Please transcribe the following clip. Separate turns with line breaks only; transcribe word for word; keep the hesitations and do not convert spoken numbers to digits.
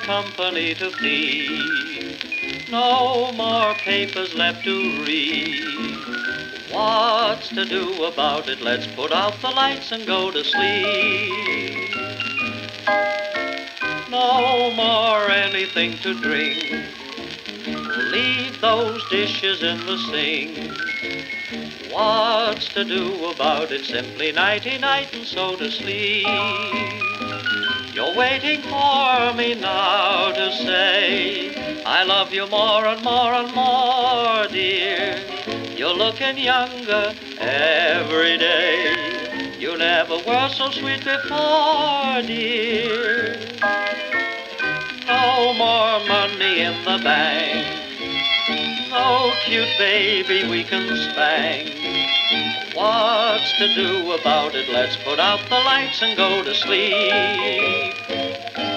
company to feed, no more papers left to read. What's to do about it? Let's put out the lights and go to sleep. No more anything to drink. Leave those dishes in the sink. What's to do about it? Simply nighty-night and so to sleep. You're waiting for me now to say I love you more and more and more, dear. You're looking younger every day. You never were so sweet before, dear. No more money in the bank. No cute baby we can spank. What's to do about it? Let's put out the lights and go to sleep.